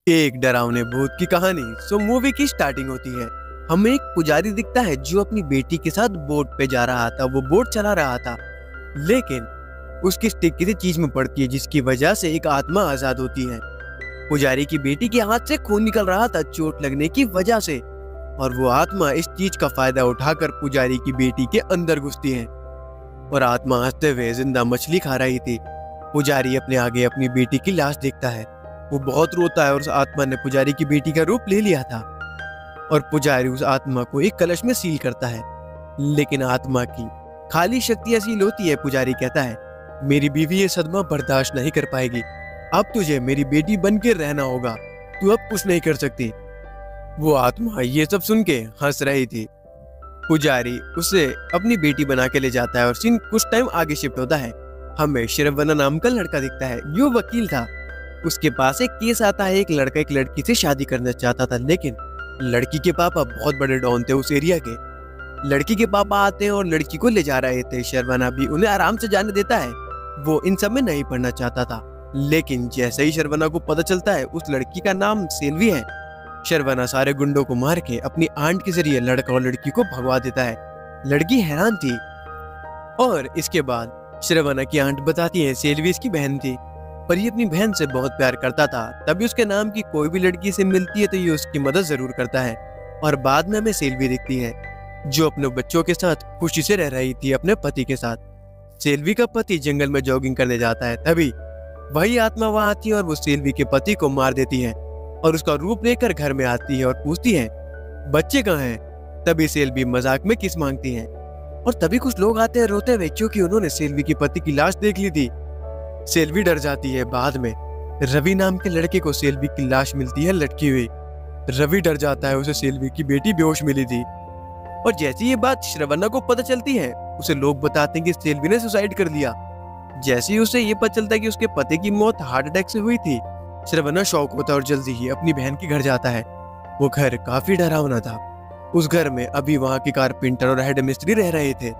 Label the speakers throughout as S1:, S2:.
S1: एक डरावने भूत की कहानी। मूवी की स्टार्टिंग होती है। हमें एक पुजारी दिखता है जो अपनी बेटी के साथ बोट पे जा रहा था। वो बोट चला रहा था, लेकिन उसकी स्टिक किसी चीज में पड़ती है जिसकी वजह से एक आत्मा आजाद होती है। पुजारी की बेटी के हाथ से खून निकल रहा था चोट लगने की वजह से, और वो आत्मा इस चीज का फायदा उठाकर पुजारी की बेटी के अंदर घुसती है और आत्मा हंसते हुए जिंदा मछली खा रही थी। पुजारी अपने आगे अपनी बेटी की लाश देखता है। वो बहुत रोता है और उस आत्मा ने पुजारी की बेटी का रूप ले लिया था, और पुजारी उस आत्मा को एक कलश में सील करता है। लेकिन आत्मा की खाली शक्तियां सील होती है। पुजारी कहता है, मेरी बीवी ये सदमा बर्दाश्त नहीं कर पाएगी। अब तुझे मेरी बेटी बन के रहना होगा, तू अब कुछ नहीं कर सकती। वो आत्मा ये सब सुन के हंस रही थी। पुजारी उसे अपनी बेटी बना के ले जाता है और सीन कुछ टाइम आगे शिफ्ट होता है। हमें श्रवणा नाम का लड़का दिखता है जो वकील था। उसके पास एक केस आता है। एक लड़का एक लड़की से शादी करना चाहता था, लेकिन लड़की के पापा बहुत बड़े डॉन थे उस एरिया के। लड़की के पापा आते हैं और लड़की को ले जा रहे थे। श्रवणा भी उन्हें आराम से जाने देता है। वो इन सब में नहीं पढ़ना चाहता था, लेकिन जैसे ही श्रवणा को पता चलता है उस लड़की का नाम सेल्वी है, श्रवणा सारे गुंडों को मार के अपनी आंट के जरिए लड़का और लड़की को भगवा देता है। लड़की हैरान थी, और इसके बाद श्रवणा की आंट बताती है सेल्वी इसकी बहन थी, पर ये अपनी बहन से बहुत प्यार करता था। तभी उसके नाम की कोई भी लड़की से मिलती है तो ये उसकी मदद जरूर करता है। और बाद में हमें सेल्वी दिखती है जो अपने बच्चों के साथ खुशी से रह रही थी अपने पति के साथ। सेल्वी का पति जंगल में जॉगिंग करने जाता है, तभी वही आत्मा वहां आती है और वो सेल्वी के पति को मार देती है और उसका रूप लेकर घर में आती है और पूछती है, बच्चे कहाँ हैं? तभी सेल्वी मजाक में किस मांगती है, और तभी कुछ लोग आते हैं रोते हुए क्योंकि उन्होंने सेल्वी की पति की लाश देख ली थी। सेल्वी डर जाती है। बाद में रवि नाम के लड़के को सेल्वी की लाश मिलती है लटकी हुई। रवि डर जाता है, उसे सेल्वी की बेटी बेहोश मिली थी। और जैसे ये बात श्रवणा को पता चलती है, उसे लोग बताते हैं कि सेल्वी ने सुसाइड कर लिया। जैसे ही उसे ये पता चलता है कि उसके पति की मौत हार्ट अटैक से हुई थी, श्रवणा शॉक होता है और जल्दी ही अपनी बहन के घर जाता है। वो घर काफी डरावना था। उस घर में अभी वहां के कारपेंटर और हेड मिस्त्री रह रहे थे,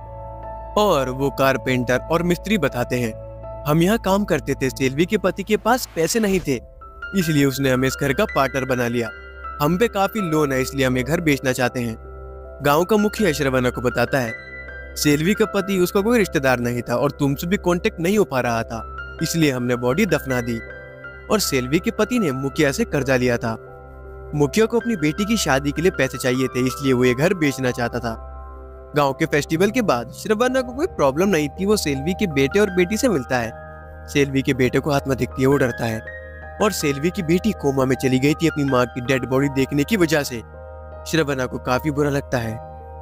S1: और वो कारपेंटर और मिस्त्री बताते हैं, हम यहाँ काम करते थे। सेल्वी के पति के पास पैसे नहीं थे, इसलिए उसने हमें इस घर का पार्टनर बना लिया। हम पे काफी लोन है, इसलिए हम ये घर बेचना चाहते हैं। गांव का मुखिया श्रवणा को बताता है, सेल्वी का पति उसका कोई रिश्तेदार नहीं था और तुमसे भी कांटेक्ट नहीं हो पा रहा था, इसलिए हमने बॉडी दफना दी। और सेल्वी के पति ने मुखिया से कर्जा लिया था। मुखिया को अपनी बेटी की शादी के लिए पैसे चाहिए थे, इसलिए वो ये घर बेचना चाहता था। गांव के फेस्टिवल के बाद श्रवणा को कोई प्रॉब्लम नहीं थी। वो सेल्वी के बेटे और बेटी से मिलता है। सेल्वी के बेटे को आत्मा दिखती है, वो डरता है, और सेल्वी की बेटी कोमा में चली गई थी अपनी माँ की डेड बॉडी देखने की वजह से। श्रवणा को काफी बुरा लगता है।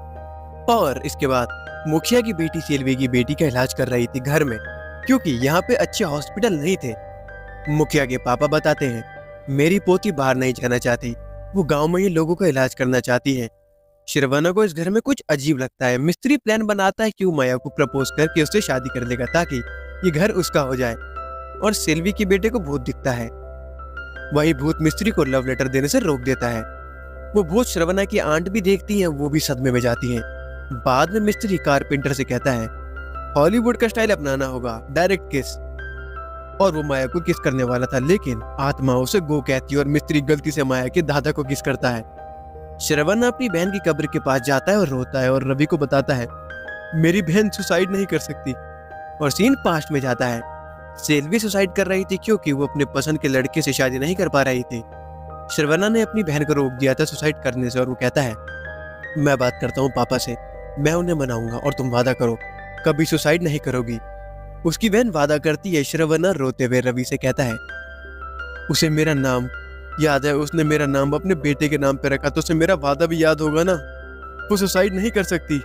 S1: और इसके बाद मुखिया की बेटी सेल्वी की बेटी का इलाज कर रही थी घर में, क्योंकि यहाँ पे अच्छे हॉस्पिटल नहीं थे। मुखिया के पापा बताते हैं, मेरी पोती बाहर नहीं जाना चाहती, वो गांव में ही लोगों का इलाज करना चाहती है। श्रवणा को इस घर में कुछ अजीब लगता है। मिस्त्री प्लान बनाता है कि वो माया को प्रपोज करके उससे शादी कर लेगा ताकि ये घर उसका हो जाए। और सेल्वी के बेटे को भूत दिखता है। वही भूत मिस्त्री को लव लेटर देने से रोक देता है। वो भूत श्रवणा की आंट भी देखती है, वो भी सदमे में जाती है। बाद में मिस्त्री कारपेंटर से कहता है, हॉलीवुड का स्टाइल अपनाना होगा, डायरेक्ट किस। और वो माया को किस करने वाला था, लेकिन आत्मा उसे गो कहती है और मिस्त्री गलती से माया के दादा को किस करता है। श्रवणा अपनी बहन की कब्र के पास जाता है और रोता है और रवि को बताता है, मेरी बहन सुसाइड नहीं कर सकती। और सीन पास्ट में जाता है। सेल्वी सुसाइड कर रही थी क्योंकि वो अपने पसंद के लड़के से शादी नहीं कर पा रही थी। श्रवणा ने अपनी बहन को रोक दिया था सुसाइड करने से, और वो कहता है, मैं बात करता हूँ पापा से, मैं उन्हें मनाऊंगा और तुम वादा करो कभी सुसाइड नहीं करोगी। उसकी बहन वादा करती है। श्रवणा रोते हुए रवि से कहता है, उसे मेरा नाम याद है, उसने मेरा नाम अपने बेटे के नाम पे रखा, तो उसे मेरा वादा भी याद होगा ना, वो सुसाइड नहीं कर सकती।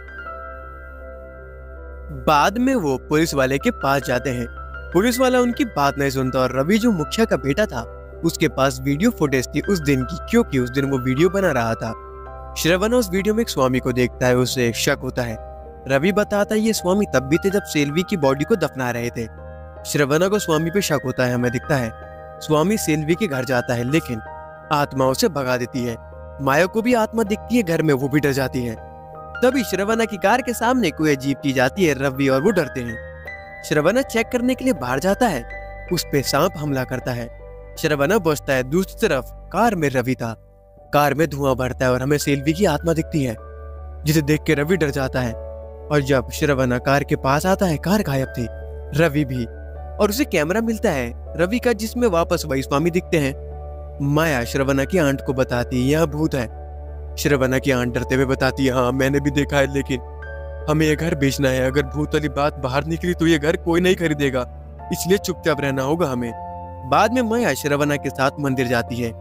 S1: बाद में वो पुलिस वाले के पास जाते हैं। पुलिस वाला उनकी बात नहीं सुनता, और रवि जो मुखिया का बेटा था उसके पास वीडियो फुटेज थी उस दिन की, क्योंकि उस दिन वो वीडियो बना रहा था। श्रवणा उस वीडियो में एक स्वामी को देखता है, उसे शक होता है। रवि बताता है ये स्वामी तब भी थे जब सेल्वी की बॉडी को दफना रहे थे। श्रवणा को स्वामी पे शक होता है। हमें दिखता है स्वामी सेल्वी के घर जाता है, लेकिन आत्मा उसे भगा देती है। माया को भी आत्मा दिखती है घर में, वो भी डर जाती है। तभी श्रवणा की कार के सामने कोई अजीब चीज आती है। रवि और वो डरते हैं। श्रवणा चेक करने के लिए बाहर जाता है, उस पे सांप हमला करता है। शरवना पहुंचता है। दूसरी तरफ कार में रवि था। कार में धुआं भरता है और हमें सेल्वी की आत्मा दिखती है, जिसे देख के रवि डर जाता है। और जब शरवना कार के पास आता है, कार गायब थी, रवि भी। और उसे कैमरा मिलता है रवि का, जिसमें वापस वही स्वामी दिखते हैं। माया श्रवणा की आंट को बताती है यहाँ भूत है। श्रवणा की आंट डरते हुए बताती है, हाँ मैंने भी देखा है, लेकिन हमें ये घर बेचना है। अगर भूत वाली बात बाहर निकली तो ये घर कोई नहीं खरीदेगा, इसलिए चुपचाप रहना होगा हमें। बाद में माया श्रवणा के साथ मंदिर जाती है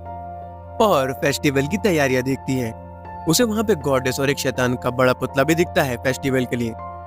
S1: और फेस्टिवल की तैयारियां देखती है। उसे वहां पे गॉडेस और एक शैतान का बड़ा पुतला भी दिखता है फेस्टिवल के लिए।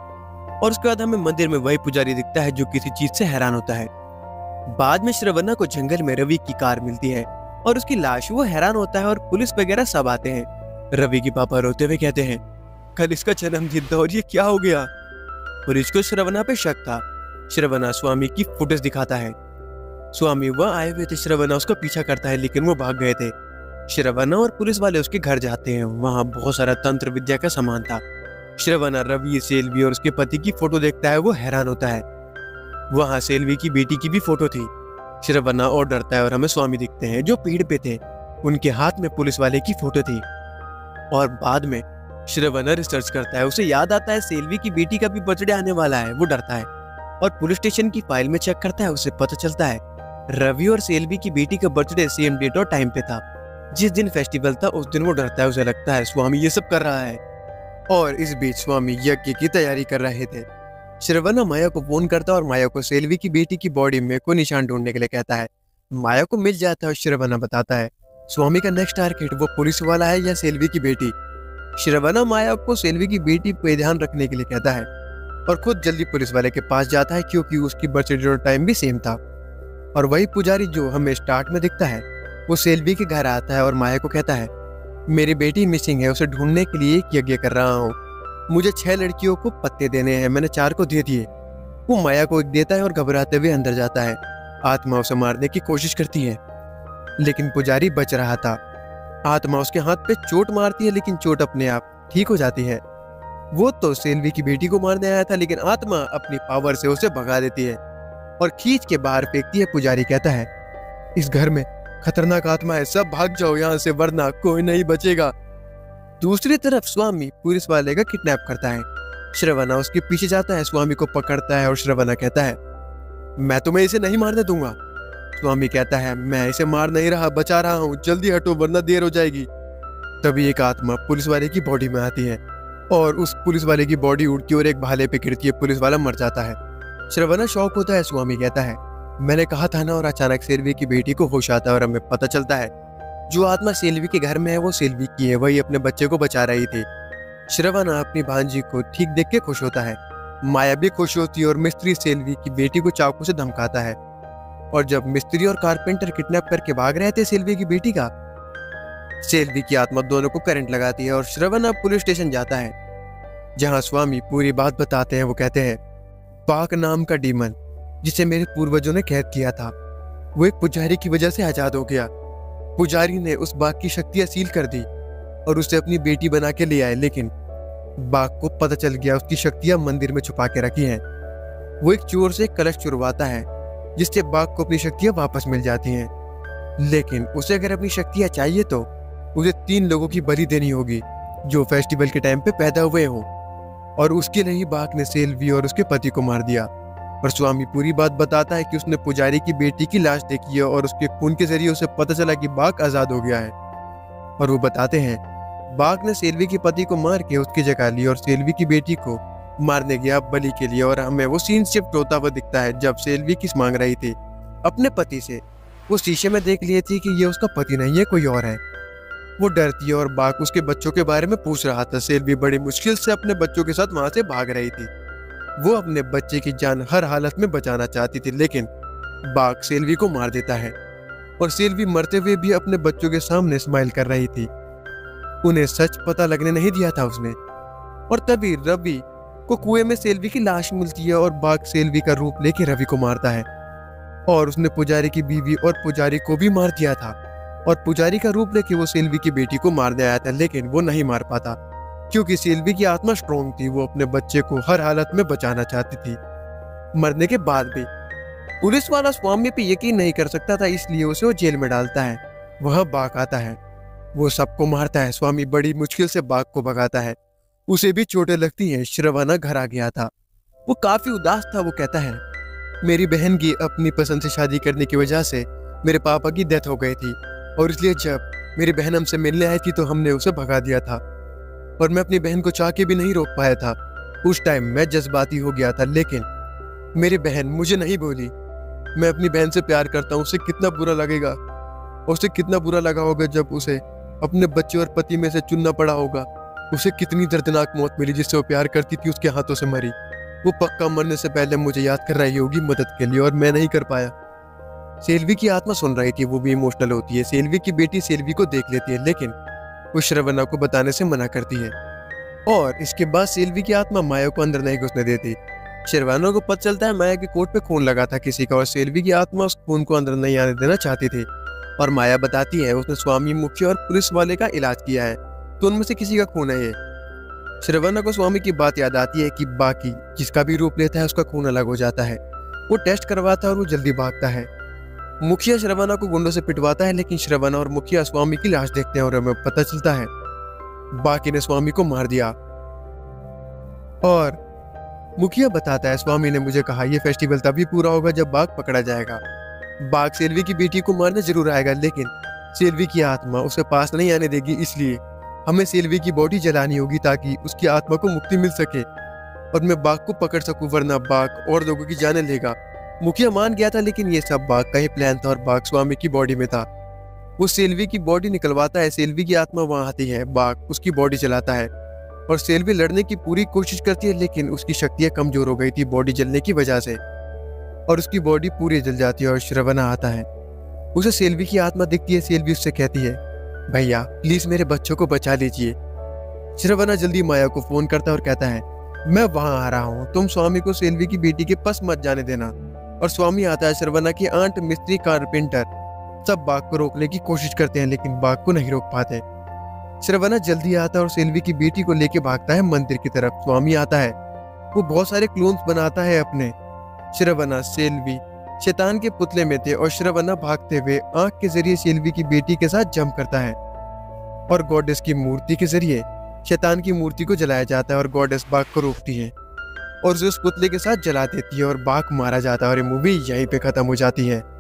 S1: और उसके बाद हमें मंदिर में वही पुजारी दिखता है जो किसी चीज से हैरान होता है। बाद में श्रवणा को जंगल में रवि की कार मिलती है और उसकी लाश। वो हैरान होता है और पुलिस वगैरह सब आते हैं। रवि के पापा रोते हुए कहते हैं, कल इसका जन्मदिन था और ये क्या हो गया। पुलिस को श्रवणा पे शक था। श्रवणा स्वामी की फुटेज दिखाता है। स्वामी वह आए हुए थे, श्रवणा उसका पीछा करता है लेकिन वो भाग गए थे। श्रवणा और पुलिस वाले उसके घर जाते हैं। वहां बहुत सारा तंत्र विद्या का सामान था। श्रवणा रवि, सेल्वी और उसके पति की फोटो देखता है। वो हैरान होता है। वहां सेल्वी की बेटी की भी फोटो थी। श्रवणा और डरता है और हमें स्वामी दिखते हैं जो पेड़ पे थे। उनके हाथ में पुलिस वाले की फोटो थी। और बाद में श्रवणा रिसर्च करता है। उसे याद आता है सेल्वी की बेटी का भी बर्थडे आने वाला है। वो डरता है और पुलिस स्टेशन की फाइल में चेक करता है। उसे पता चलता है रवि और सेल्वी की बेटी का बर्थडे सेम डेट और टाइम पे था। जिस दिन फेस्टिवल था उस दिन वो डरता है। उसे लगता है स्वामी ये सब कर रहा है। और इस बीच स्वामी यज्ञ की तैयारी कर रहे थे। श्रवणा माया को फोन करता है और माया को सेल्वी की बेटी की बॉडी में कोई निशान ढूंढने के लिए कहता है। माया को मिल जाता है और श्रवणा बताता है स्वामी का नेक्स्ट टारगेट वो पुलिस वाला है या सेल्वी की बेटी। श्रवणा माया को सेल्वी की बेटी पे ध्यान रखने के लिए कहता है और खुद जल्दी पुलिस वाले के पास जाता है क्योंकि उसकी बर्थडे और टाइम भी सेम था। और वही पुजारी जो हमें स्टार्ट में दिखता है वो सेल्वी के घर आता है और माया को कहता है मेरी बेटी मिसिंग है, उसे ढूंढने के लिए एक यज्ञ कर रहा हूँ। मुझे 6 लड़कियों को पत्ते देने हैं, मैंने 4 को दे दिए। वो माया को देता है और घबराते हुए अंदर जाता है। आत्मा उसे मारने की कोशिश करती है लेकिन पुजारी बच रहा था। आत्मा उसके हाथ पे चोट मारती है लेकिन चोट अपने आप ठीक हो जाती है। वो तो सेल्वी की बेटी को मारने आया था लेकिन आत्मा अपनी पावर से उसे भगा देती है और खींच के बाहर फेंकती है। पुजारी कहता है इस घर में खतरनाक आत्मा है, सब भाग जाओ यहाँ से वरना कोई नहीं बचेगा। दूसरी तरफ स्वामी पुलिस वाले का किडनैप करता है। श्रवणा उसके पीछे जाता है, स्वामी को पकड़ता है और श्रवणा कहता है मैं तुम्हें इसे नहीं मारने दूंगा। स्वामी कहता है मैं इसे मार नहीं रहा, बचा रहा हूँ, जल्दी हटो वरना देर हो जाएगी। तभी एक आत्मा पुलिस वाले की बॉडी में आती है और उस पुलिस वाले की बॉडी उड़ती है और एक भाले पे गिरती है। पुलिस वाला मर जाता है। श्रवणा शॉक होता है। स्वामी कहता है मैंने कहा था ना। और अचानक सेल्वी की बेटी को होश आता है और हमें पता चलता है जो आत्मा सेल्वी के घर में है वो सेल्वी की है, वही अपने बच्चे को बचा रही थी। श्रवणा अपनी भांजी को ठीक देख के खुश होता है। माया भी खुश होती है और मिस्त्री सेल्वी की बेटी को चाकू से धमकाता है। और जब मिस्त्री और कारपेंटर किडनैप करके भाग रहे थे सेल्वी की बेटी का, सेल्वी की आत्मा दोनों को करंट लगाती है और श्रवणा पुलिस स्टेशन जाता है जहां स्वामी पूरी बात बताते हैं। वो कहते हैं बाक नाम का डीमन जिसे मेरे पूर्वजों ने कैद किया था वो एक पुजारी की वजह से आजाद हो गया। पुजारी ने उस बाघ की शक्तियां सील कर दी और उसे अपनी बेटी बना के ले आए, लेकिन बाघ को पता चल गया उसकी शक्तियां मंदिर में छुपा के रखी हैं। वो एक चोर से कलश चुरवाता है जिससे बाघ को अपनी शक्तियां वापस मिल जाती हैं। लेकिन उसे अगर अपनी शक्तियां चाहिए तो उसे 3 लोगों की बलि देनी होगी जो फेस्टिवल के टाइम पे पैदा हुए हों। और उसके लिए ही बाघ ने सेल्वी और उसके पति को मार दिया। और स्वामी पूरी बात बताता है कि उसने पुजारी की बेटी की लाश देखी है और उसके खून के जरिए उसे पता चला कि बाघ आजाद हो गया है। और वो बताते हैं बाघ ने सेल्वी के पति को मार के उसकी जगह ली और सेल्वी की बेटी को मारने गया बलि के लिए। और हमें वो सीन शिफ्ट होता हुआ दिखता है जब सेल्वी किस मांग रही थी अपने पति से। वो शीशे में देख लिए थी कि ये उसका पति नहीं है, कोई और है। वो डरती है और बाघ उसके बच्चों के बारे में पूछ रहा था। सेल्वी बड़ी मुश्किल से अपने बच्चों के साथ वहां से भाग रही थी। वो अपने बच्चे की जान हर हालत में बचाना चाहती थी, लेकिन बाघ सेल्वी को मार देता है। और सेल्वी मरते हुए भी अपने बच्चों के सामने स्माइल कर रही थी। उन्हें सच पता लगने नहीं दिया था उसने। और तभी रवि को कुएं में सेल्वी की लाश मिलती है और बाघ सेल्वी का रूप लेके रवि को मारता है। और उसने पुजारी की बीवी और पुजारी को भी मार दिया था। और पुजारी का रूप लेके वो सेल्वी की बेटी को मारने आया था, लेकिन वो नहीं मार पाता क्योंकि सेल्वी की आत्मा स्ट्रॉन्ग थी। वो अपने बच्चे को हर हालत में बचाना चाहती थी मरने के बाद भी। पुलिस वाला स्वामी पे यकीन नहीं कर सकता था, इसलिए उसे वो जेल में डालता है। वह बाघ आता है, वो सबको मारता है। स्वामी बड़ी मुश्किल से बाघ को भगाता है, उसे भी चोटें लगती हैं। श्रवणा घर आ गया था, वो काफी उदास था। वो कहता है, मेरी बहन की अपनी पसंद से शादी करने की वजह से मेरे पापा की डेथ हो गई थी, और इसलिए जब मेरी बहन हमसे मिलने आई थी तो हमने उसे भगा दिया था, और मैं अपनी बहन को चाह के भी नहीं रोक पाया था। उस टाइम मैं जज्बाती हो गया था, लेकिन मेरी बहन मुझे नहीं बोली। मैं अपनी बहन से प्यार करता हूँ, उसे कितना बुरा लगेगा, और उसे कितना बुरा लगा होगा जब उसे अपने बच्चे और पति में से चुनना पड़ा होगा। उसे कितनी दर्दनाक मौत मिली जिससे वो प्यार करती थी, उसके हाथों से मरी। वो पक्का मरने से पहले मुझे याद कर रही होगी मदद के लिए, और मैं नहीं कर पाया। सेल्वी की आत्मा सुन रही थी, वो भी इमोशनल होती है। सेल्वी की बेटी सेल्वी को देख लेती है, लेकिन वो श्रवणा को बताने से मना करती है, और इसके बाद सेल्वी की आत्मा माया को अंदर नहीं घुसने देती। श्रवणा को पता चलता है माया के कोट पे खून लगा था किसी का, और सेल्वी की आत्मा उस खून को अंदर नहीं आने देना चाहती थी। और माया बताती है उसने स्वामी, मुखिया और पुलिस वाले का इलाज किया है, तो उनमें से किसी का खून है ये। श्रवणा को स्वामी की बात याद आती है कि बाकी जिसका भी रूप लेता है उसका खून अलग हो जाता है। वो टेस्ट करवाता है और वो जल्दी भागता है। मुखिया श्रवणा को गुंडों से पिटवाता है, लेकिन श्रवणा और मुखिया स्वामी की लाश देखते हैं और हमें पता चलता है बाकी ने स्वामी को मार दिया। और मुखिया बताता है, स्वामी ने मुझे कहा यह फेस्टिवल तभी पूरा होगा जब बाघ पकड़ा जाएगा। बाघ सेल्वी की बेटी को मारने जरूर आएगा, लेकिन सेल्वी की आत्मा उसे पास नहीं आने देगी, इसलिए हमें सेल्वी की बॉडी जलानी होगी ताकि उसकी आत्मा को मुक्ति मिल सके और मैं बाघ को पकड़ सकूं, वरना बाघ और लोगों की जानें लेगा। मुखिया मान गया था, लेकिन ये सब बाघ का ही प्लान था और बाघ स्वामी की बॉडी में था। वो सेल्वी की बॉडी निकलवाता है, सेल्वी की आत्मा वहां आती है, बाघ उसकी बॉडी जलाता है और सेल्वी लड़ने की पूरी कोशिश करती है, लेकिन उसकी शक्तियां कमजोर हो गई थी बॉडी जलने की वजह से, और उसकी बॉडी पूरी जल जाती है। और श्रवणा आता है, उसे सेल्वी की आत्मा दिखती है। सेल्वी उससे कहती है, भैया प्लीज मेरे बच्चों को बचा लीजिए। श्रवणा जल्दी माया को फोन करता है और कहता है, मैं वहां आ रहा हूँ, तुम स्वामी को सेल्वी की बेटी के पास मत जाने देना। और स्वामी आता है, श्रवणा की आंट, मिस्त्री, कारपेंटर सब बाघ को रोकने की कोशिश करते हैं, लेकिन बाघ को नहीं रोक पाते। श्रवणा जल्दी आता है और सेल्वी की बेटी को लेके भागता है मंदिर की तरफ। स्वामी आता है, वो बहुत सारे क्लोन्स बनाता है अपने। श्रवणा सेल्वी शैतान के पुतले में थे और श्रवणा भागते हुए आंख के जरिए सेल्वी की बेटी के साथ जंप करता है और गॉडेस की मूर्ति के जरिए शैतान की मूर्ति को जलाया जाता है और गॉडेस बाघ को रोकती है और उसे उस पुतले के साथ जला देती है और बाघ मारा जाता है और ये मूवी यहीं पे खत्म हो जाती है।